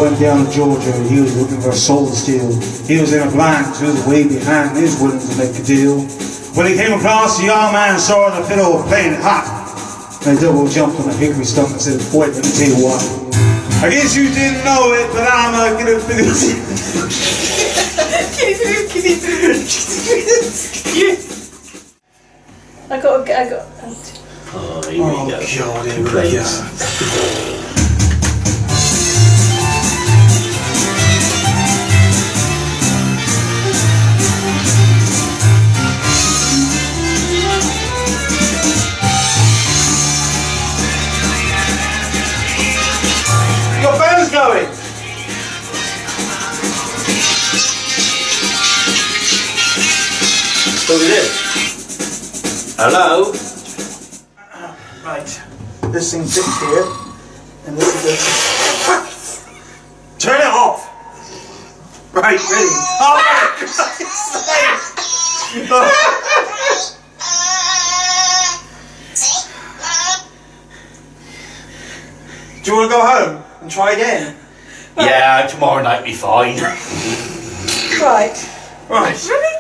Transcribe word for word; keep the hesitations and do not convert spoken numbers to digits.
went down to Georgia, he was looking for a soul to steal. He was in a blind, he was way behind, he was willing to make a deal. When he came across, the young man saw the fiddle playing it hot. And the devil jumped on a hickory stump and said, "Wait, let me tell you what. I guess you didn't know it, but I'm uh, gonna figure it." I got, I got. Oh, here we oh, go. God, here we go. Your phone's going! What is it? Hello? Right, this thing fits here, and this is the... Turn it off! Right, ready? Oh my God! Do you want to go home and try again? Yeah, tomorrow night be fine. Right. Right.